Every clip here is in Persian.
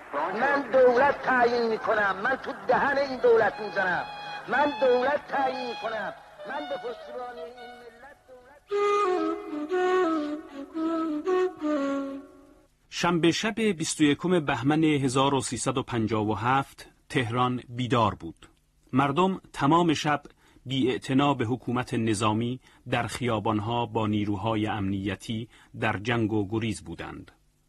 من دولت تعیین میکنم، من تو دهن این دولت میزنم، من دولت تعیین میکنم، من به پشتیبانی این ملت شنبه شب 21 بهمن 1357 تهران بیدار بود. مردم تمام شب بی‌اعتنا به حکومت نظامی در خیابانها با نیروهای امنیتی در جنگ و گریز بودند.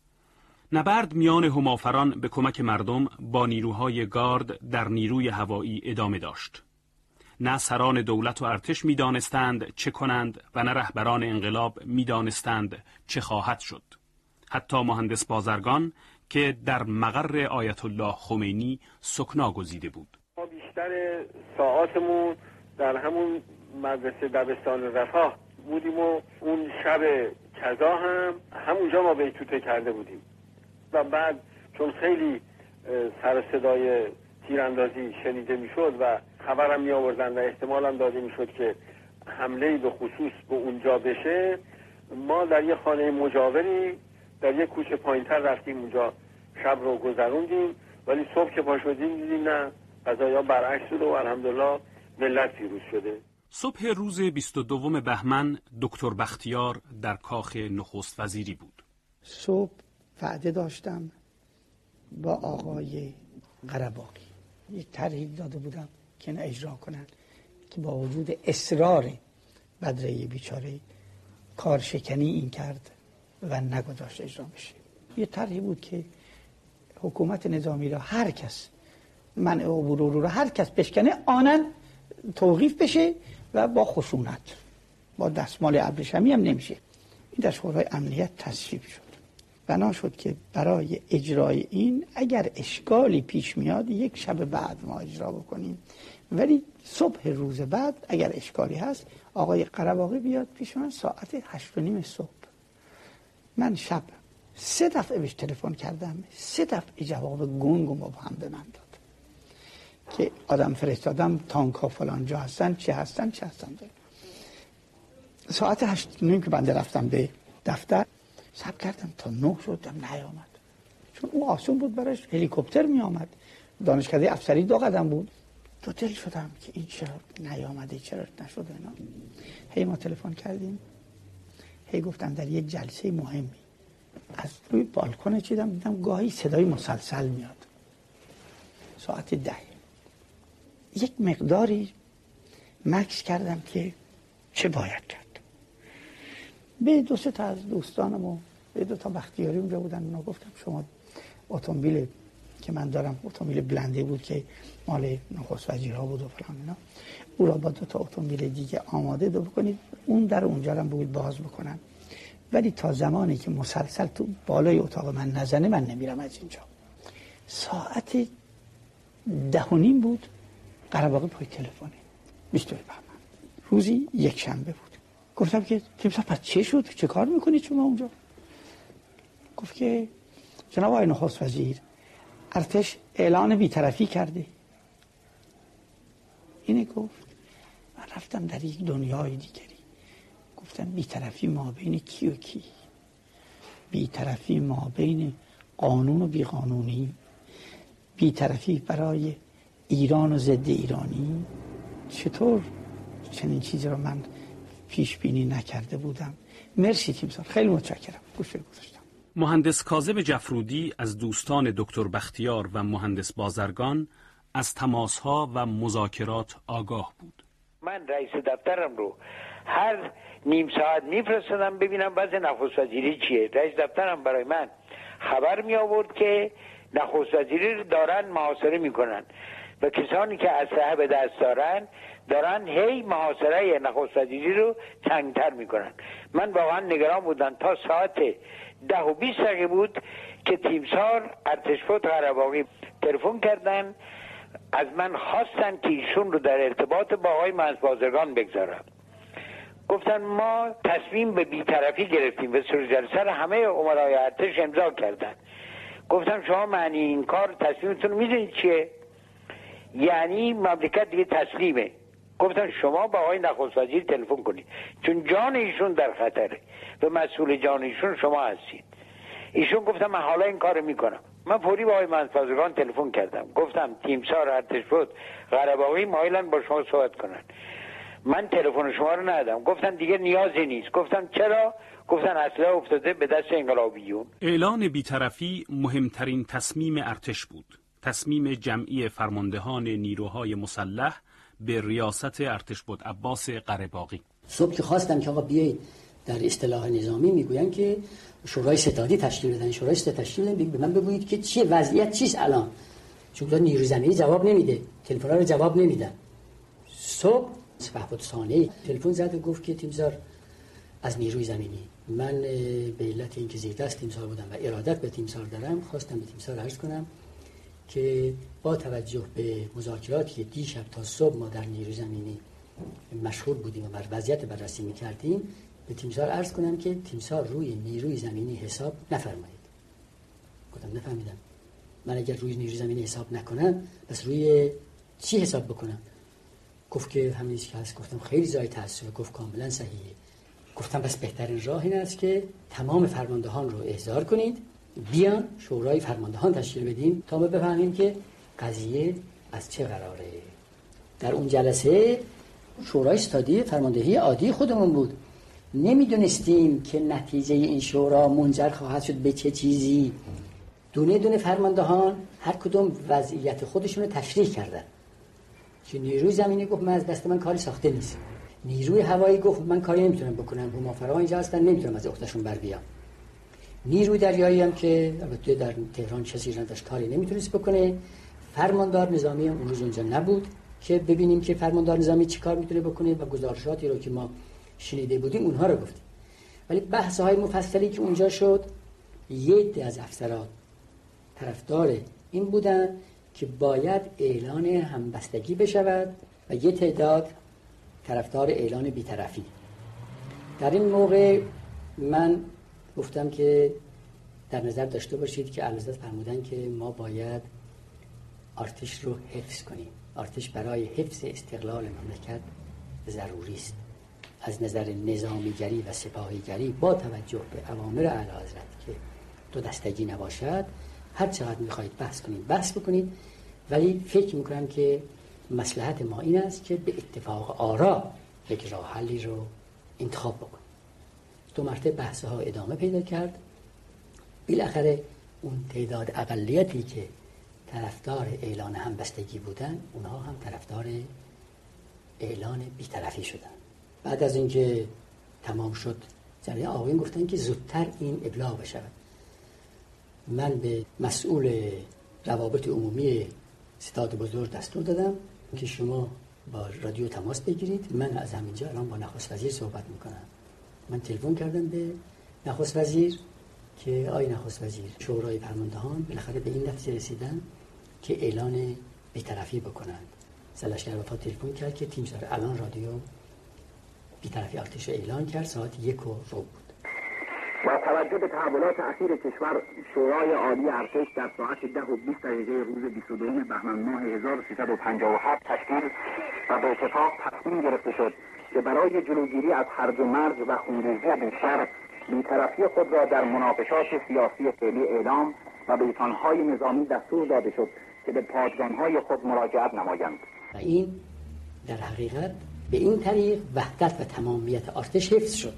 نبرد میان همافران به کمک مردم با نیروهای گارد در نیروی هوایی ادامه داشت. نه سران دولت و ارتش می‌دانستند چه کنند و نه رهبران انقلاب می‌دانستند چه خواهد شد. حتی مهندس بازرگان که در مقر آیت الله خمینی سکنا گزیده بود. ما بیشتر ساعاتمون در همون مدرسه دبستان رفاه بودیم و اون شب کذا هم همونجا ما بیتوته کرده بودیم و بعد چون خیلی سر صدای تیراندازی شنیده میشد و خبرم می آوردن و احتمال هم داده میشد که حمله به خصوص به اونجا بشه، ما در یه خانه مجاوری در یه کوچه پایینتر رفتیم اونجا شب رو گذروندیم، ولی صبح که پا شدیم دیدیم نه، قضایا برعکس شده و الحمدلله ملت پیروز شده. صبح روز 22 بهمن دکتر بختیار در کاخ نخست وزیری بود. صبح وعده داشتم با آقای قره‌باغی، یک طرحی داده بودم که اینو اجرا کنن که با وجود اصرار بدرعی بیچاره کارشکنی این کرد و نگذاشت اجرا بشه. یه طرحی بود که حکومت نظامی را هر کس منع عبور رو هر کس بشکنه آنن توقیف بشه و با خشونت، با دستمال ابریشمی هم نمیشه. این در شورای امنیت تصویب شد. بنا شد که برای اجرای این اگر اشکالی پیش میاد یک شب بعد ما اجرا بکنیم، ولی صبح روز بعد اگر اشکالی هست آقای قره‌باغی بیاد پیش من ساعت 8:30 صبح. من شب 3 دفعه بهش تلفن کردم، 3 دفعه جواب گنگ و مبهم به من داد که آدم فرستادم تانک ها فلان جا هستن، چه هستن ده. ساعت 8:30 که بنده رفتم به دفتر صبر کردم تا 9 شدم نیامد، چون او آسون بود براش هلیکوپتر می آمد، دانشکده افسری 2 قدم بود. تو دل شدم که این چرا نیامده، چرا نشده اینا. هی ما تلفن کردیم، هی گفتم در یک جلسه مهمی. از روی بالکن چیدم دیدم گاهی صدای مسلسل میاد. ساعت 10 یک مقداری مکث کردم که چه باید کرد. به 2 تا از دوستانم و به 2 تا بختیاری اونجا بودن، اونا گفتم شما اتومبیل که من دارم اتومبیل بلنده بود که مال نخست وزیرها بود و فلان اینا، او را با 2 تا اتومبیل دیگه آماده بکنید، اون در اونجا رو بود باز بکنن، ولی تا زمانی که مسلسل تو بالای اتاق من نزنه من نمیرم از اینجا. ساعت 10:30 بود، قره‌باغی پای تلفنه. 22 بهمن روزی یک شنبه بود. گفتم که تیمسار پس چه شد؟ چه کار میکنید شما اونجا؟ گفت که جناب آقای نخست وزیر ارتش اعلان بی‌طرفی کرده. اینه گفت. من رفتم در یک دنیای دیگری. گفتم بی‌طرفی ما بین کی و کی؟ بی‌طرفی ما بین قانون و بیقانونی، بی‌طرفی برای ایران و ضد ایرانی. چطور چنین چیزی رو من پیش بینی نکرده بودم. مرسی تیمسار، خیلی متشکرم. گوشه گذاشتم. مهندس کاظم جعفرودی از دوستان دکتر بختیار و مهندس بازرگان از تماس‌ها و مذاکرات آگاه بود. من رئیس دفترم رو هر نیم ساعت میفرستادم ببینم وضع نخست وزیری چیه. رئیس دفترم برای من خبر می آورد که نخست وزیری رو دارن محاصره میکنن و کسانی که اسلحه به دست دارن هی محاصره نخست وزیری رو تنگتر میکنن. من واقعا نگران بودم تا ساعت 10:20 بود که تیمسار ارتشفوت قره‌باغی تلفن کردن، از من خواستن که ایشون رو در ارتباط با آقای مهندس بازرگان بگذارم. گفتن ما تصمیم به بی‌طرفی گرفتیم و سر جلسه رو همه امرای ارتش امضا کردن. گفتم شما معنی این کار تصمیمتون رو میدونید چیه؟ یعنی مملکت دیگه تسلیمه. گفتن شما با آقای نخست وزیر تلفن کنید چون جان ایشون در خطره و مسئول جان ایشون شما هستید. ایشون گفتم من حالا این کارو میکنم. من فوری با آقای مهندس تلفن کردم، گفتم تیمسار ارتش بود قره‌باقی مایلن با شما صحبت کنن. من تلفن شما رو ندادم، گفتن دیگه نیازی نیست. گفتم چرا؟ گفتن اسلحه افتاده به دست انقلابیون. اعلان بی‌طرفی مهمترین تصمیم ارتش بود. تصمیم جمعی فرماندهان نیروهای مسلح به ریاست ارتشبد عباس قره‌باقی. صبح که خواستم که آقا بیایید در اصطلاح نظامی میگوین که شورای ستادی تشکیل بدن، شورای ستادی تشکیل بدن، به من بگویید که چیه وضعیت چیست الان، چون نیروی زمینی جواب نمیده، تلفن‌ها رو جواب نمیدن. صبح صفحات ثانیه تلفن زد و گفت که تیمسار از نیروی زمینی. من به علت اینکه زیر دست تیمسار بودم و ارادت به تیمسار دارم خواستم به تیمسار عرض کنم که با توجه به مذاکراتی که دیشب تا صبح ما در نیروی زمینی مشغول بودیم و بر وضعیت بررسی می‌کردیم، به تیمسار عرض کنم که تیمسار روی نیروی زمینی حساب نفرمایید. گفتم نفهمیدم. من اگر روی نیروی زمینی حساب نکنم پس روی چی حساب بکنم؟ گفت که همین چیزی که هست. گفتم خیلی زای تأسف. گفت کاملا صحیحه. گفتم پس بهترین راه این است که تمام فرماندهان رو احضار کنید، بیان شورای فرماندهان تشکیل بدیم تا ما بفهمیم که قضیه از چه قراره. در اون جلسه شورای استادی فرماندهی عادی خودمون بود. نمیدونستیم که نتیجه این شورا منجر خواهد شد به چه چیزی. دونه دونه فرماندهان هر کدوم وضعیت خودشون رو تشریح کردن. که نیروی زمینی گفت من از دست من کاری ساخته نیست. نیروی هوایی گفت من کاری نمیتونم بکنم، همافرا اینجا هستن نمیتونم از عهدهشون بر بیام. نیروی دریایی هم که البته در تهران کسی نداشت کاری نمیتونست بکنه. فرماندار نظامی هم اون روز اونجا نبود که ببینیم که فرماندار نظامی چی کار میتونه بکنه و گزارشاتی رو که ما شنیده بودیم اونها رو گفتیم. ولی بحث‌های مفصلی که اونجا شد، یه عده از افسران طرفدار این بودن که باید اعلان همبستگی بشود و یه تعداد طرفدار اعلان بی‌طرفی. در این موقع من گفتم که در نظر داشته باشید که اعلیحضرت فرمودن که ما باید ارتش رو حفظ کنیم. ارتش برای حفظ استقلال مملکت ضروری است. از نظر نظامیگری و سپاهیگری با توجه به اوامر اعلیحضرت که دو دستگی نباشد، هر چقدر میخواهید بحث کنید بحث بکنید، ولی فکر میکنم که مصلحت ما این است که به اتفاق آرا یک راه حلی رو انتخاب بکنیم. 2 مرتبه بحث‌ها ادامه پیدا کرد. بالاخره اون تعداد اقلیتی که طرفدار اعلان همبستگی بودن، اونها هم طرفدار اعلان بی‌طرفی شدن. بعد از اینکه تمام شد جریان، آقایون گفتن که زودتر این ابلاغ بشود. من به مسئول روابط عمومی ستاد بزرگ دستور دادم که شما با رادیو تماس بگیرید، من از همینجا الان با نخست وزیر صحبت میکنم. من تلفن کردم به نخست وزیر که آقای نخست وزیر، شورای فرماندهان بالاخره به این نتیجه رسیدن که اعلان بی‌طرفی بکنند. سلشگر وفا تلفن کرد که تیمسار الان رادیو بی‌طرفی ارتش اعلان کرد. ساعت 1:15 بود. با توجه به تحولات اخیر کشور، شورای عالی ارتش در ساعت 10:20 روز 22 بهمن ماه 1357 تشکیل و به اتفاق تصمیم گرفته شد که برای جلوگیری از هرج و مرج و خونریزی بیشتر، بی‌طرفی خود را در مناقشات سیاسی فعلی اعلام و بیتانهای نظامی دستور داده شد که به پادگانهای خود مراجعت نمایند. و این در حقیقت به این طریق وحدت و تمامیت ارتش حفظ شد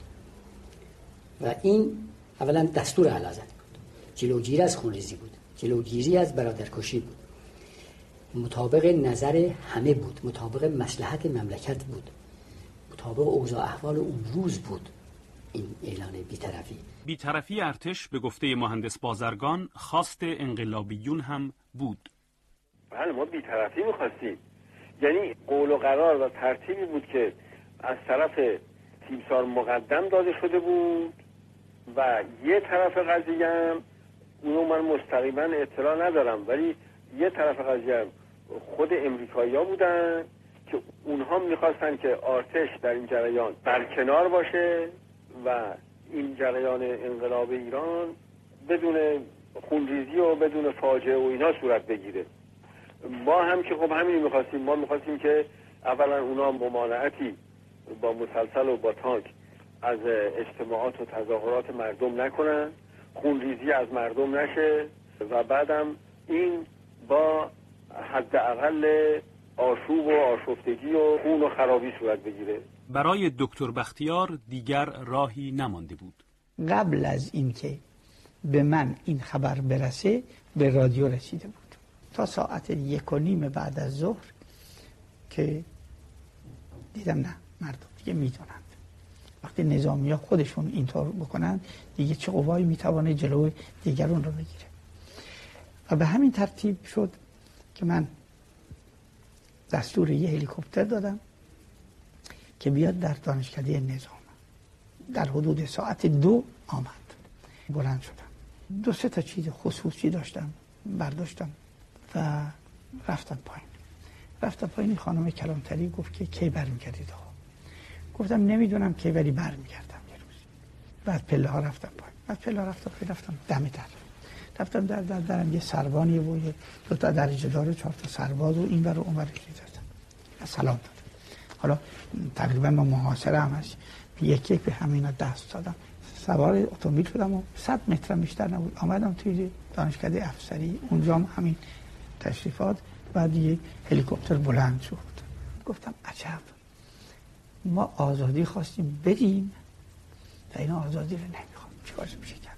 و این اولا دستور اعلیحضرت بود، جلوگیری از خونریزی بود، جلوگیری از برادرکشی بود، مطابق نظر همه بود، مطابق مصلحت مملکت بود، مطابق اوضاع احوال اون روز بود. این اعلان بی‌طرفی ارتش به گفته مهندس بازرگان خواست انقلابیون هم بود. بله، ما بی‌طرفی می‌خواستیم، یعنی قول و قرار و ترتیبی بود که از طرف تیمسار مقدم داده شده بود و یه طرف قضیه هم اونو من مستقیما اطلاع ندارم، ولی یه طرف قضیه هم خود امریکایی‌ها بودن که اونها میخواستن که ارتش در این جریان برکنار باشه و این جریان انقلاب ایران بدون خونریزی و بدون فاجعه و اینا صورت بگیره. ما هم که خب همین میخواستیم، ما میخواستیم که اولا اونا ممانعتی با مسلسل و با تانک از اجتماعات و تظاهرات مردم نکنن، خونریزی از مردم نشه و بعدم این با حداقل آشوب و آشفتگی و خون و خرابی صورت بگیره. برای دکتر بختیار دیگر راهی نمانده بود. قبل از اینکه به من این خبر برسه به رادیو رسیده بود. تا ساعت 1:30 بعد از ظهر که دیدم نه، مردم دیگه میدونند وقتی نظامی ها خودشون اینطور بکنن دیگه چه قوایی میتوانه جلوی دیگرون رو بگیره. و به همین ترتیب شد که من دستور یه هلیکوپتر دادم که بیاد در دانشکده نظام. در حدود ساعت 2 آمد. بلند شدم، 2-3 تا چیز خصوصی داشتم برداشتم و رفتم پایین. خانم کلانتری گفت که کی برمیگردید آقا؟ گفتم نمیدونم کی، ولی برمیگردم یه روز. بعد پله ها رفتم پایین، رفتم دم در. رفتم درم یه سربانی و 2 تا درجه دار و 4 تا سرباز و این ور و اون ور دادن. سلام دادم. حالا تقریبا ما محاصره هم هست، یکی به همینا دست دادم. سوار اتومبیل شدم و 100 متر بیشتر نبود آمدم توی دانشکده افسری. اونجا هم همین تشریفات. بعد یک هلیکوپتر بلند شد. گفتم عجب، ما آزادی خواستیم بدیم و این آزادی رو نمیخوام، چیکارش میشه کرد؟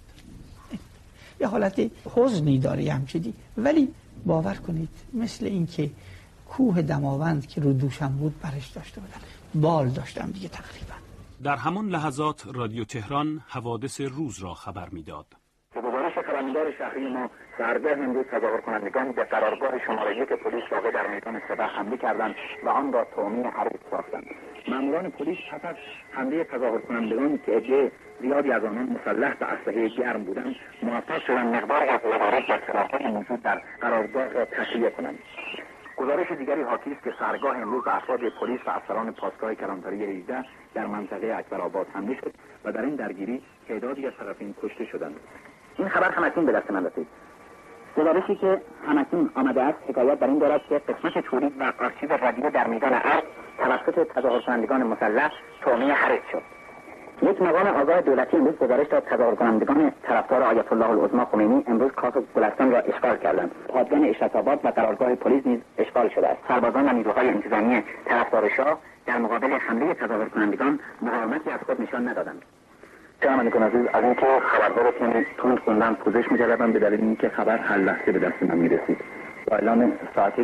یه حالت حزنی داره همچنین، ولی باور کنید مثل این که کوه دماوند که رو دوشم بود برش داشته بودن، بال داشتم دیگه تقریبا. در همان لحظات رادیو تهران حوادث روز را خبر میداد. به گزارش خبرنگار شهری ما سردرد امروز تظاهر کنندگان به قرارگاه شماره 1 پلیس واقع در میدان سپه حمله کردند و آن را تومین حرکت ساختند. ماموران پلیس پس از حمله تظاهر کنندگان که عده زیادی از آنان مسلح به اسلحه گرم بودند موفق شدند مقداری از مدارک و سلاح‌های موجود در قرارگاه را تخلیه کنند. گزارش دیگری حاکی است که سرگاه امروز افراد پلیس و افسران پاسگاه کلانتری 18 در منطقه اکبرآباد حمله شد و در این درگیری تعدادی از طرفین کشته شدند. این خبر همکنون به دست من رسید. گزارشی که همکنون آمده است حکایت بر این دارد که قسمت تولید و آرشیو رادیو در میدان ارگ توسط تظاهر کنندگان مسلح تومین حرکت شد. یک مقام آگاه دولتی امروز گزارش داد تظاهر کنندگان طرفدار آیت الله العظمی خمینی امروز کاخ گلستان را اشغال کردند. پادگان اشرت‌آباد و قرارگاه پلیس نیز اشغال شده است. سربازان و نیروهای انتظامی طرفدار شاه در مقابل حمله تظاهر کنندگان مقاومتی از خود نشان ندادند. شنوندگان عزیز، از اینکه خبرها رو تند خوندم پوزش می‌کردم به دلیل اینکه خبر هر لحظه به دست من می‌رسید. با اعلام ساعت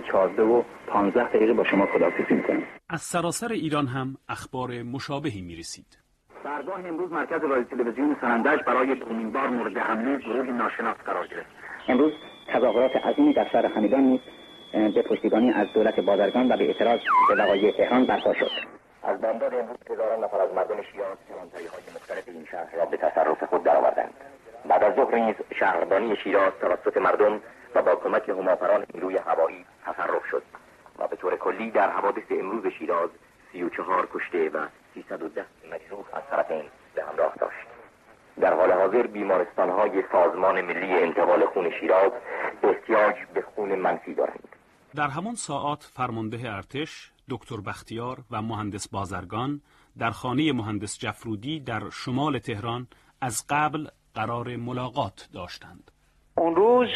14:15 با شما خداحافظی می‌کنم. از سراسر ایران هم اخبار مشابهی می‌رسید. سرگاه امروز مرکز رادیو تلویزیون سنندج برای دومین بار مورد حمله گروهی ناشناس قرار گرفت. امروز تظاهرات عظیمی در شهر همدان نیز به پشتیبانی از دولت بازرگان و به اعتراض به وقایع تهران برپا شد. از بامداد امروز هزاران نفر از مردم شیراز کلانتری‌های مختلف این شهر را به تصرف خود درآوردند. بعد از ظهر نیز شهربانی شیراز توسط مردم و با کمک هماپران نیروی هوایی تصرف شد و به طور کلی در حوادث امروز شیراز 34 کشته و 310 مجروح از طرفین به همراه داشت. در حال حاضر بیمارستان‌های سازمان ملی انتقال خون شیراز احتیاج به خون منفی دارند. در همان ساعات فرمانده ارتش دکتر بختیار و مهندس بازرگان در خانه مهندس جفرودی در شمال تهران از قبل قرار ملاقات داشتند. اون روز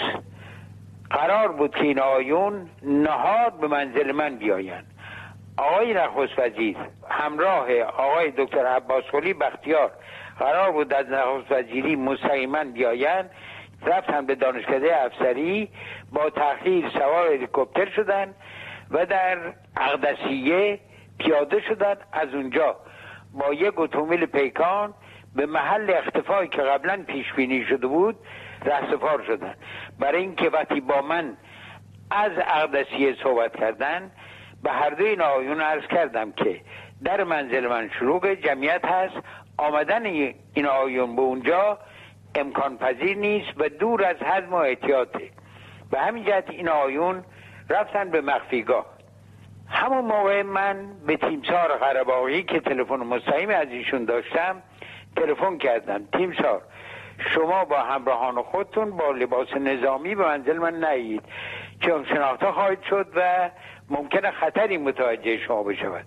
قرار بود که این آیون نهار به منزل من بیایند. آقای نخست وزیر همراه آقای دکتر عباس قلی بختیار قرار بود از نخست وزیری مستقیما بیایند. رفتن به دانشکده افسری، با تأخیر سوار هلیکوپتر شدن و در اقدسیه پیاده شدن. از اونجا با یک اتومبیل پیکان به محل اختفایی که قبلا پیش بینی شده بود رهسپار شدن. برای اینکه وقتی با من از اقدسیه صحبت کردن به هر دو این آقایون عرض کردم که در منزل من شلوغ جمعیت هست، آمدن این آقایون به اونجا امکان پذیر نیست و دور از حزم و احتیاطه. به همین جهت این آقایون رفتن به مخفیگاه. همون موقع من به تیمسار قره‌باغی که تلفن مستقیم از ایشون داشتم تلفن کردم: تیمسار، شما با همراهان خودتون با لباس نظامی به منزل من نیایید، چون شناخته خواهید شد و ممکنه خطری متوجه شما بشود.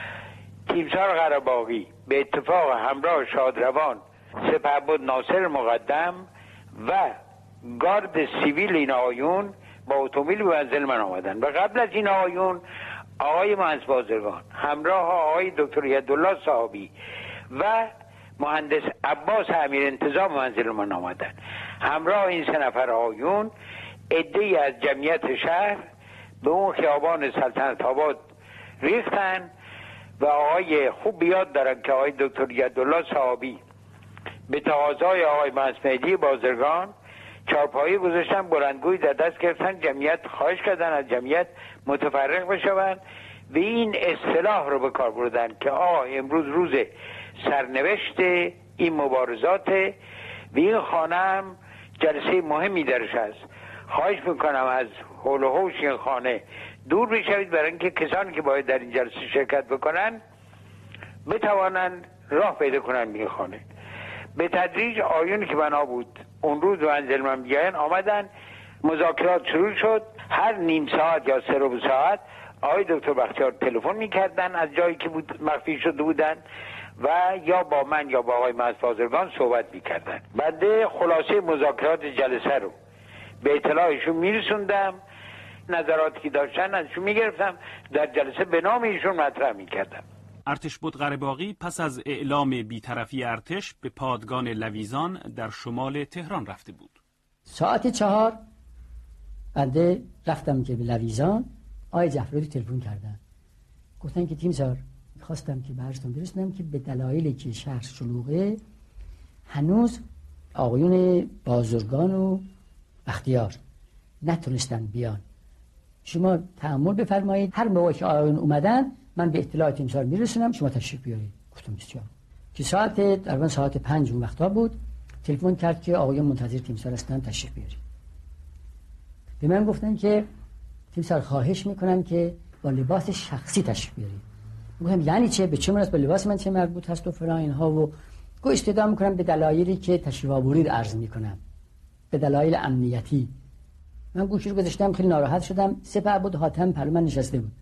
تیمسار قره‌باغی به اتفاق همراه شادروان سپهبد ناصر مقدم و گارد سیویل این آقایون با اتومبیل به منزل من آمدن و قبل از این آقایون آقای مهندس بازرگان همراه آقای دکتر یدالله صحابی و مهندس عباس امیر انتظام منزل من آمدن. همراه این 3 نفر آقایون عده‌ای از جمعیت شهر به اون خیابان سلطنت آباد ریختن و آقای خوب بیاد دارن که آقای دکتر یدالله صحابی به تقاضای آقای مهندس مهدی بازرگان چارپایی گذاشتن، بلندگوی در دست گرفتن، جمعیت خواهش کردن از جمعیت متفرق بشوند و این اصطلاح رو به کار بردن که امروز روز سرنوشت این مبارزات و این خانه هم جلسه مهمی درش هست. خواهش میکنم از حول و حوش این خانه دور بشوید برای اینکه کسانی که باید در این جلسه شرکت بکنن بتوانند راه پیدا کنن به این خانه. به تدریج آیونی که بنا بود اون روز منزل من بیاین آمدن، مذاکرات شروع شد. هر نیم ساعت یا 3 ساعت آقای دکتر بختیار تلفن میکردن از جایی که بود مخفی شده بودن و یا با من یا با آقای مهندس بازرگان صحبت میکردن. بعد خلاصه مذاکرات جلسه رو به اطلاعشون میرسوندم، نظراتی که داشتن ازشون میگرفتم، در جلسه به نام ایشون مطرح میکردم. ارتش بودقره‌باغی پس از اعلام بی‌طرفی ارتش به پادگان لویزان در شمال تهران رفته بود. ساعت 4 بنده رفتم که به لویزان، آقای جعفری تلفن کردن، گفتن که تیمسار خواستم که براتون برسونم که به دلایلی که شهر شلوغه هنوز آقایون بازرگان و بختیار نتونستن بیان، شما تأمل بفرمایید هر موقع که آقایون اومدن من به اطلاع تیمسار میرسونم، شما تشریف بیارید. گفتم بسیار. که ساعت 5 اون وقتا بود، تلفن کرد که آقایون منتظر تیمسار هستن، تشریف بیارید. به من گفتن که تیمسار خواهش میکنم که با لباس شخصی تشریف بیارید. گفتم یعنی چه؟ به چه مناسبت؟ لباس من چه مربوط هست و فلان اینها. و گو استدعا میکنم به دلایلی که تشریف آورید عرض میکنم، به دلایل امنیتی. من گوشی رو گذاشتم، خیلی ناراحت شدم. سپهبد حاتم پلو من نشسته بود،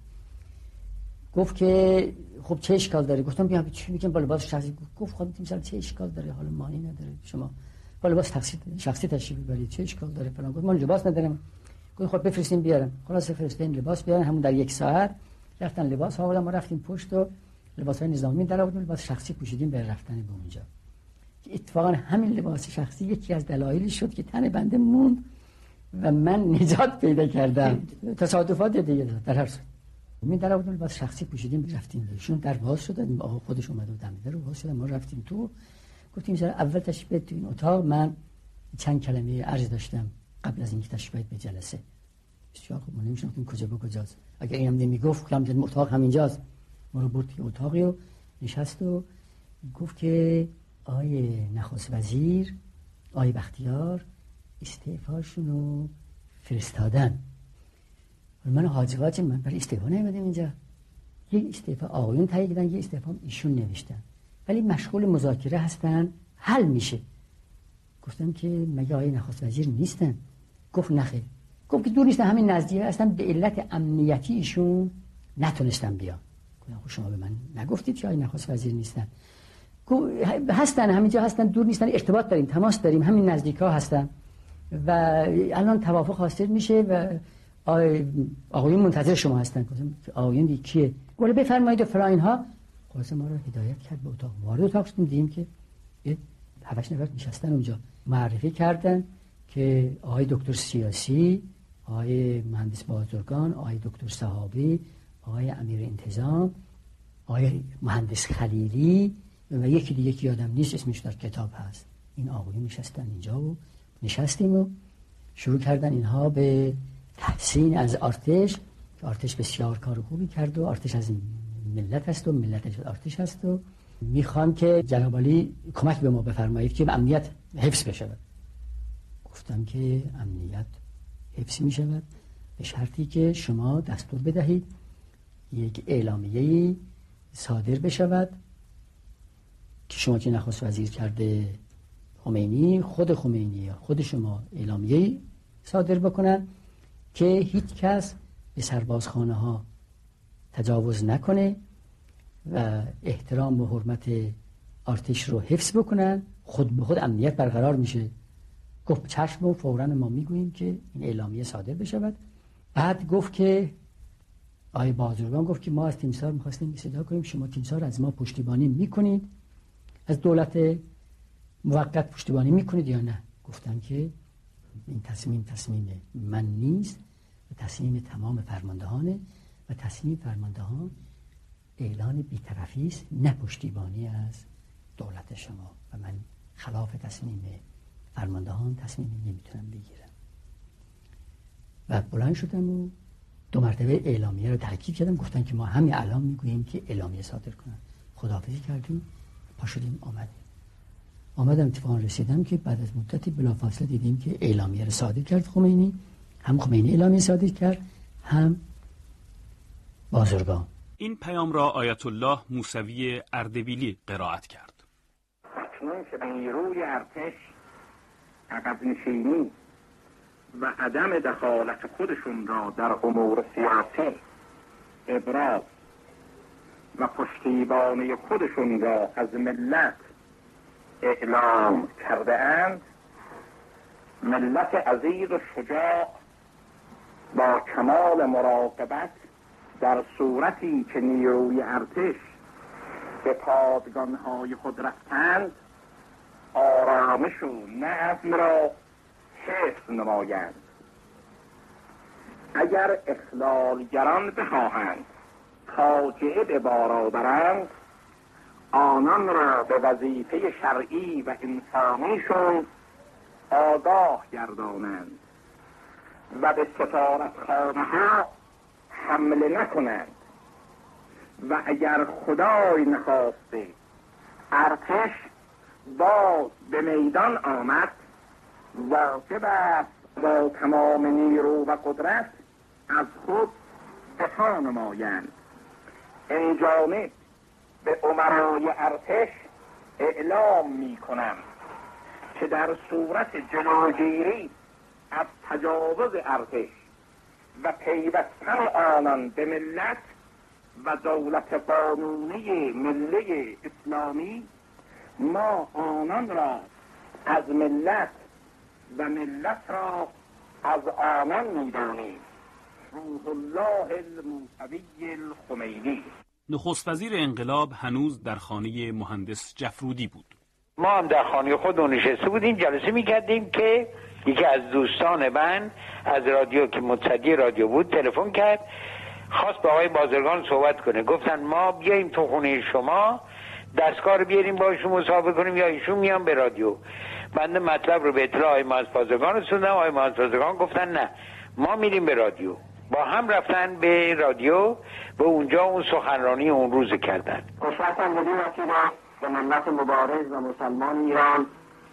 گفت که خب چه اشکال داره؟ گفتم بیا چی میگم با لباس شخصی. گفت خب تیمسار چه اشکال داره؟ حالا مانی نداره شما با لباس شخصی تشریف ببرید، چه اشکال داره فلان. گفت من لباس ندارم. گفت خب بفرستین بیارم. خلاص فرستین لباس بیارن، همون در 1 ساعت رفتن لباس آوردن. ما رفتیم پشت و لباسای نظامی در آوردیم، لباس شخصی پوشیدیم برای رفتن به اونجا. اتفاقا همین لباس شخصی یکی از دلایلی شد که تن بنده موند و من نجات پیدا کردم. تصادفات دیگه در هر صورت من در آوردیم لباس شخصی پوشیدیم رفتیم. ایشون در باز شد، آقا خودش اومد و دم در باز شد، ما رفتیم تو. گفتیم سر اول تشریف تو این اتاق، من چند کلمه عرض داشتم قبل از اینکه تشریف به جلسه. بسیار خوب، ما نمی‌شناختیم کجا به کجاست. اگه اینم نمیگفت کلام اتاق همینجاست. ما رو برد که اتاقی و نشست و گفت که آقای نخست وزیر آقای بختیار استعفاشون رو فرستادن. من حاجی من برای استعفا نیومدم اینجا. یک استعفا آقایون تایید کردن، یک استعفا ایشون نوشتن، ولی مشغول مذاکره هستن، حل میشه. گفتم که مگه آقای نخست وزیر نیستن؟ گفت نخیر. گفت که دور نیستن، همین نزدیک هستن، به علت امنیتی ایشون نتونستن بیان. گفتم شما به من نگفتید که آقای نخست وزیر نیستن؟ گفت هستن، همینجا هستن، دور نیستن، ارتباط داریم، تماس داریم، همین نزدیکا هستن و الان توافق حاصل میشه و آقایون منتظر شما هستن. گفتم آقایون کیه؟ گفت بفرمایید و فلان اینها. خلاص ما رو هدایت کرد به اتاق. وارد اتاق شدیم، دیدیم که 7 نفر نشستن اونجا. معرفی کردن که آقای دکتر سیاسی، آقای مهندس بازرگان، آقای دکتر صحابی، آقای امیر انتظام، آقای مهندس خلیلی و یکی دیگه که یادم نیست اسمش در کتاب هست. این آقایون نشستن اینجا و نشستیم و شروع کردن اینها به تحسین از ارتش. ارتش بسیار کار خوبی کرد و ارتش از ملت است و ملت از ارتش است و میخوام که جناب عالی کمک به ما بفرمایید که امنیت حفظ بشه. گفتم که امنیت حفظ میشود به شرطی که شما دستور بدهید یک اعلامیه‌ای صادر بشود که شما که نخست وزیر کرده خمینی، خود خمینی یا خود شما اعلامیه‌ای صادر بکنن که هیچ کس به سربازخانه ها تجاوز نکنه و احترام و حرمت ارتش رو حفظ بکنن. خود به خود امنیت برقرار میشه گفت چشم و فوراً ما میگوییم که این اعلامیه صادر بشود. بعد گفت که آقای بازرگان گفت که ما از تیمسار می‌خواستیم صدا کنیم شما تیمسار از ما پشتیبانی میکنید، از دولت موقت پشتیبانی میکنید یا نه؟ گفتن که این تصمیم من نیست و تصمیم تمام فرماندهانه و تصمیم فرماندهان اعلان بی‌طرفی است، نه پشتیبانی از دولت شما، و من خلاف تصمیم فرماندهان تصمیم نمیتونم بگیرم. و بلند شدم و 2 مرتبه اعلامیه رو تاکید کردم. گفتن که ما همین الان میگوییم که اعلامیه صادر کنن. خداحافظی کردیم، پا شدیم آمدم اتفاقا رسیدم که بعد از مدتی بلافاصله دیدیم که اعلامیه رو صادر کرد خمینی. هم خمینی اعلامیه صادر کرد، هم بازرگان. این پیام را آیت الله موسوی اردبیلی قرائت کرد. اکنون که نیروی ارتش عقب نشینی و عدم دخالت خودشون را در امور سیاسی ابراز و پشتیبانی خودشون را از ملت اعلام کرده اند، ملت عزیز و شجاع با کمال مراقبت در صورتی که نیروی ارتش به پادگانهای خود رفتند آرامش و نظم را حفظ نمایند. اگر اخلالگران بخواهند فاجعه به بار آورند، آنان را به وظیفه شرعی و انسانیشون آگاه گردانند و به سفارتخانه‌ها حمله نکنند. و اگر خدای نخواسته ارتش باز به میدان آمد، واجب است با تمام نیرو و قدرت از خود دفاع نمایند. این جانب به امرای ارتش اعلام می کنم که در صورت جلوگیری از تجاوز ارتش و پیوستن آنان به ملت و دولت قانونی ملی اسلامی، ما آنان را از ملت و ملت را از آنان می‌دانیم. روح الله الموسوی الخمینی. نخست وزیر انقلاب هنوز در خانه مهندس جفرودی بود. ما هم در خانه خودمون نشسته بودیم، جلسه می‌کردیم که یکی از دوستان من از رادیو که متصدی رادیو بود تلفن کرد، خواست با آقای بازرگان صحبت کنه. گفتن ما بیاییم تو خونه شما دستگاه رو بیاریم باشون مصاحبه کنیم یا ایشون میان به رادیو. بنده مطلب رو به اطلاع آقای مهندس بازرگان رسوندم. آقای مهندس بازرگان گفتن نه ما میریم به رادیو. با هم رفتن به رادیو و اونجا اون سخنرانی اون روز کردن. خوشبختم بدین وسیله به ملت مبارز و مسلمان ایران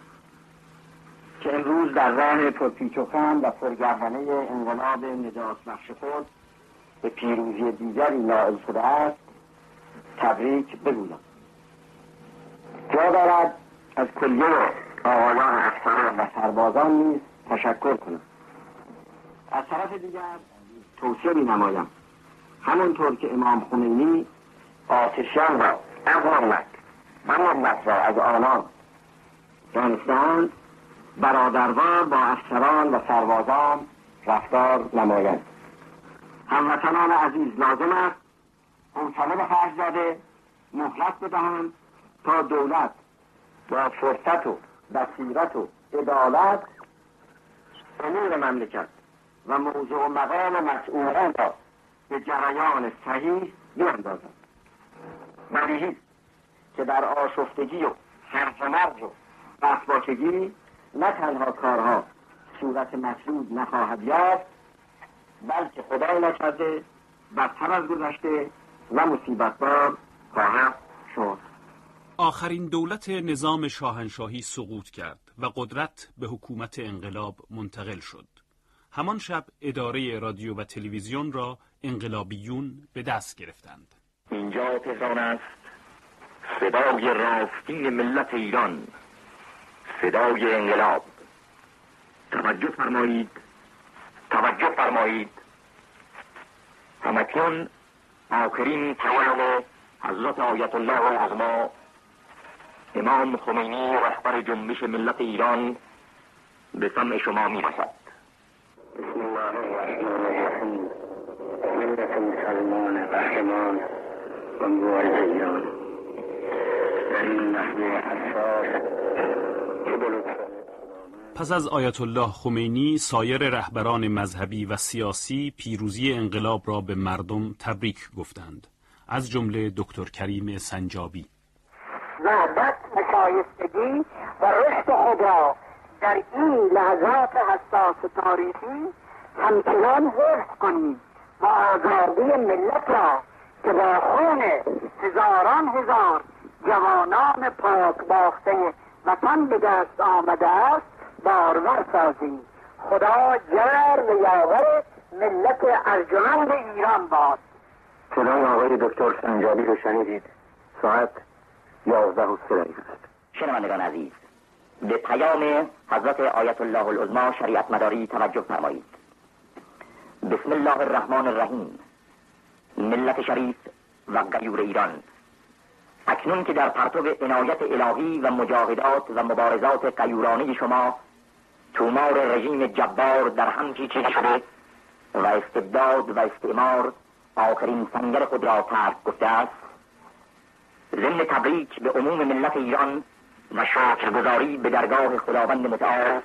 که امروز در راه پرپیچ و خم و پرگردنه انقلاب نجات بخش خود به پیروزی دیگری نائل شده است تبریک بگویم. جا دارد از کلیه آقایان افسران و سربازان نیز تشکر کنم. از طرف دیگر توصیه می‌نمایم همونطور که امام خمینی آتشیان را از ملت را از آنان دانسته‌اند، برادروار با افسران و سربازان رفتار نمایند. هموطنان عزیز لازم است حوصله به خرج داده مهلت بدهند تا دولت با فرصت و بصیرت و عدالت امور مملکت و موضوع و مقام مسئولان را به جریان صحیح بیاندازد. بدیهی که در آشفتگی و هرج و مرج و بسباچگی نه تنها کارها صورت مطلوب نخواهد یافت، بلکه خدای نکرده بدتر از گذشته و مصیبت‌بار خواهد شد. آخرین دولت نظام شاهنشاهی سقوط کرد و قدرت به حکومت انقلاب منتقل شد. همان شب اداره رادیو و تلویزیون را انقلابیون به دست گرفتند. اینجا تهران است، صدای راستین ملت ایران، صدای انقلاب. توجه فرمایید، توجه فرمایید. همکنون آخرین پیام حضرت آیت الله العظما امام خمینی رهبر جنبش ملت ایران به سمع شما می‌رسد. بسم الله الرحمن الرحیم. ملت مسلمان قهرمان و مبارز ایران در این لحظه حساس پس از آیت الله خمینی سایر رهبران مذهبی و سیاسی پیروزی انقلاب را به مردم تبریک گفتند، از جمله دکتر کریم سنجابی. وحدت، شایستگی و رشد خود را در این لحظات حساس تاریخی همچنان حفظ کنیم و آزادی ملت را که با خون هزاران هزار جوانان پاک باخته وطن به دست آمده است بارور سازیم. خدا جر و یاور ملت ارجمند ایران باد. صدای آقای دکتر سنجابی رو شنیدید. ساعت 11:03 است. شنوندگان عزیز، به پیام حضرت آیت الله العظمی شریعت مداری توجه فرمایید. بسم الله الرحمن الرحیم. ملت شریف و غیور ایران، اکنون که در پرتو عنایت الهی و مجاهدات و مبارزات غیورانه شما تومار رژیم جبار در هم پیچیده شده و استبداد و استعمار آخرین سنگر خود را ترک گفته است، ضمن تبریک به عموم ملت ایران و شکرگزاری به درگاه خداوند متعال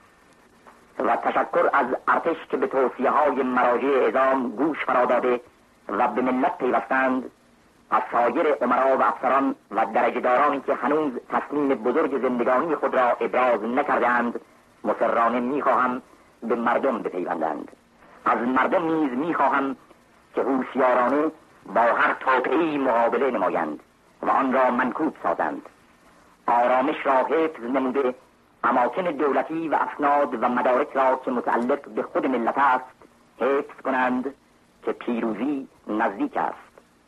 و تشکر از ارتش که به توصیه های مراجع اعظام گوش فرا داده و به ملت پیوستند، از سایر امرا و افسران و درجه‌دارانی که هنوز تصمیم بزرگ زندگانی خود را ابراز نکردند مصرانه میخواهم به مردم بپیوندند. از مردم نیز میخواهم که هوشیارانه با هر توطئه‌ای مقابله نمایند و آن را منکوب سازند. آرامش را حفظ نموده اماکن دولتی و اسناد و مدارک را که متعلق به خود ملت است حفظ کنند که پیروزی نزدیک است.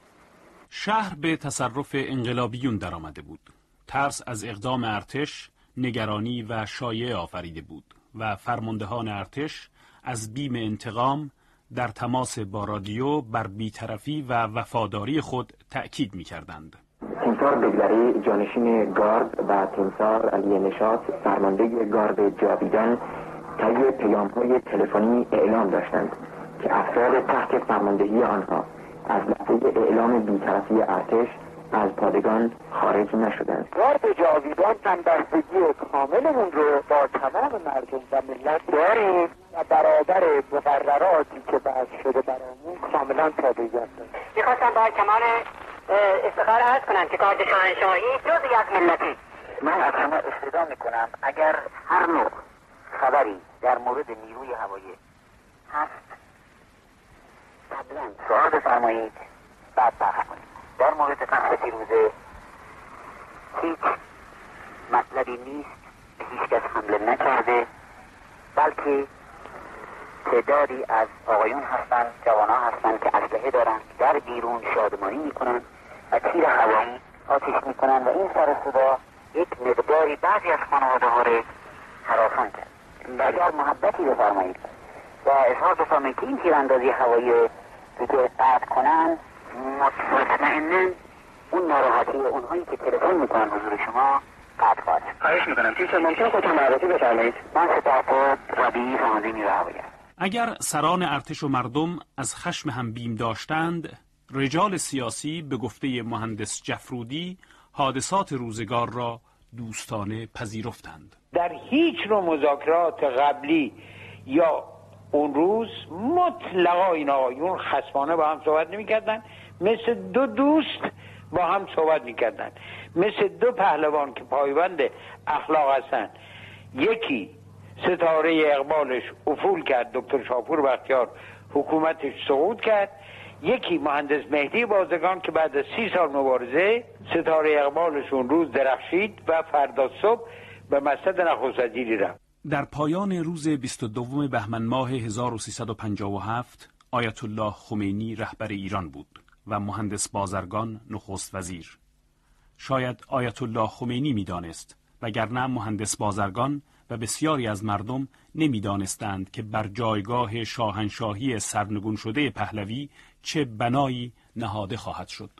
شهر به تصرف انقلابیون درآمده بود. ترس از اقدام ارتش نگرانی و شایعه آفریده بود و فرماندهان ارتش از بیم انتقام در تماس با رادیو بر بی‌طرفی و وفاداری خود تأکید می‌کردند. تیمسار بگذری جانشین گارد و تیمسار علی نشاط فرمانده گارد جاویدان طی پیام‌های تلفنی اعلام داشتند که افراد تحت فرماندهی آنها از لحظه اعلام بی‌طرفی ارتش از پادگان خارج نشدند. گارد جاویدان همبستگی کاملمون رو با تمام مردم و ملت داریم و برابر مقرراتی که بحث شده برامون کاملا تابعیت داریم. میخواستم با کمال افتخار عرض کنم که گارد شاهنشاهی جزئی از ملتی. من از همه استدعا میکنم اگر هر نوع خبری در مورد نیروی هوایی هست قبلا سوال بفرمایید بعد پخش کنید. در مورد قصد پیروزه هیچ مطلبی نیست، هیچ کس حمله نکرده، بلکه تعدادی از آقایون هستند، جوانان هستند که اسلحه دارند، در بیرون شادمانی میکنند و تیر هوایی آتش میکنند و این سر صدا یک مقداری بعضی از خانواده ها را هراسان کرد. اگر محبتی بفرمایید و اظهار بفرمایید که این تیراندازی هوایی دیگه قطع کنند، مطمئناً اون ناراحتی اونهایی که تلفن میکنن حضور شما قطع خواهد. خواهش میکنم پیش ممکن خودتون معرفی بفرمایید. من سپاهپور ربیعی فرمانده نیروی هوایی. اگر سران ارتش و مردم از خشم هم بیم داشتند، رجال سیاسی به گفته مهندس جفرودی حادثات روزگار را دوستانه پذیرفتند. در هیچ نوع مذاکرات قبلی یا اون روز مطلقا این آقایون خصمانه با هم صحبت نمی کردن، مثل دو دوست با هم صحبت می کردن، مثل دو پهلوان که پایبند اخلاق هستن. یکی ستاره اقبالش افول کرد، دکتر شاپور بختیار حکومتش سقوط کرد. یکی مهندس مهدی بازرگان که بعد از 30 سال مبارزه ستاره اقبالش اون روز درخشید و فردا صبح به مسجد نخست وزیری رفت. در پایان روز 22 بهمن ماه 1357 آیت الله خمینی رهبر ایران بود و مهندس بازرگان نخست وزیر. شاید آیت الله خمینی می‌دانست، وگرنه مهندس بازرگان و بسیاری از مردم نمی‌دانستند که بر جایگاه شاهنشاهی سرنگون شده پهلوی چه بنایی نهاده خواهد شد.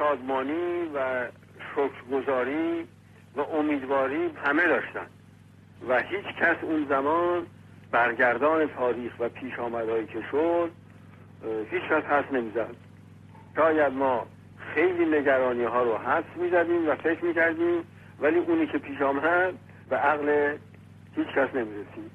شادمانی و شکرگزاری و امیدواری همه داشتن. و هیچ کس اون زمان برگردان تاریخ و پیش آمدهایی که شد هیچ کس حدس نمیزد. شاید ما خیلی نگرانی ها رو حدس میزدیم و فکر میکردیم، ولی اونی که پیش آمد به عقل هیچ کس نمیرسید.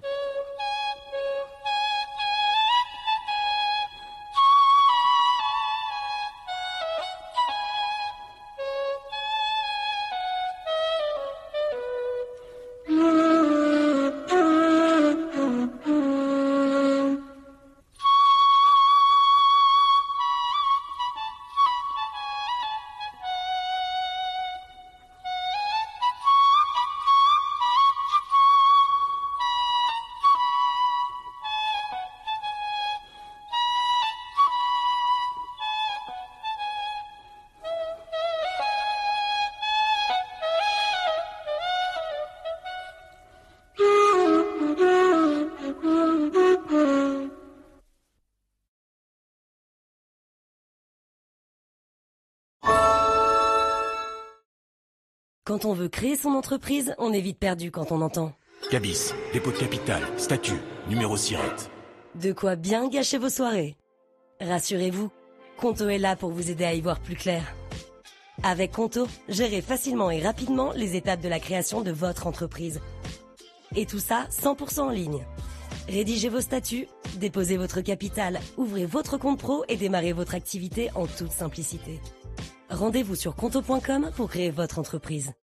Quand on veut créer son entreprise, on est vite perdu quand on entend Cabis, dépôt de capital, statut, numéro SIRET. de quoi bien gâcher vos soirées. Rassurez-vous, Conto est là pour vous aider à y voir plus clair. Avec Conto, gérez facilement et rapidement les étapes de la création de votre entreprise. Et tout ça 100% en ligne. Rédigez vos statuts, déposez votre capital, ouvrez votre compte pro et démarrez votre activité en toute simplicité. Rendez-vous sur conto.com pour créer votre entreprise.